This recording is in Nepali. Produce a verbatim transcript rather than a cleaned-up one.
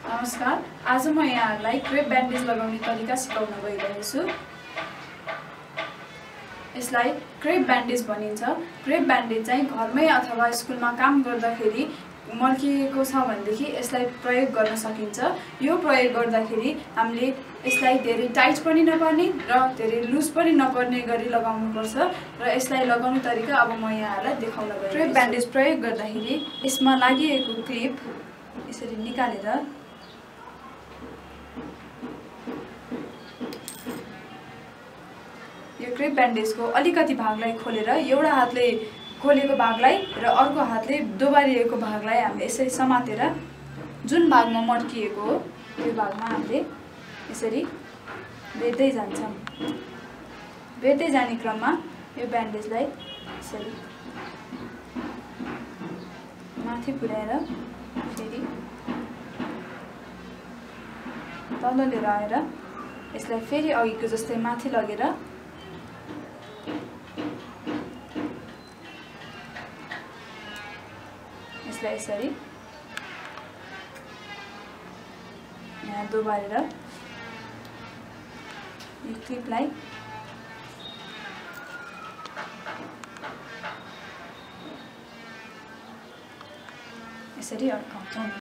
नमस्कार, आज म यहाँहरूलाई क्रेप ब्यान्डेज लगाउने तरिका सिकाउन गइरहेको छु। यसलाई क्रेप ब्यान्डेज भनिन्छ। क्रेप ब्यान्डेज चाहिँ घरमै अथवा स्कुलमा काम गर्दाखेरि मर्किएको छ भनेदेखि यसलाई प्रयोग गर्न सकिन्छ। यो प्रयोग गर्दाखेरि हामीले यसलाई धेरै टाइट पनि नपर्ने र धेरै लुज पनि नपर्ने गरी लगाउनुपर्छ र यसलाई लगाउने तरिका अब म यहाँहरूलाई देखाउन गइरहेको छु। क्रेप ब्यान्डेज प्रयोग गर्दाखेरि यसमा लागिएको क्लिप यसरी निकालेर यो क्रेप ब्यान्डेजको अलिकति भागलाई खोलेर एउटा हातले खोलेको भागलाई र अर्को हातले दोबारिएको भागलाई हामीले यसरी समातेर जुन भागमा मर्किएको हो त्यो भागमा हामीले यसरी बेर्दै जान्छौँ। बेर्दै जाने क्रममा यो ब्यान्डेजलाई यसरी माथि पुर्याएर फेरि तल लिएर आएर यसलाई फेरि अघिको जस्तै माथि लगेर यसलाई यसरी यहाँ दोबारेर यो क्लिपलाई यसरी अड्काउँछौँ।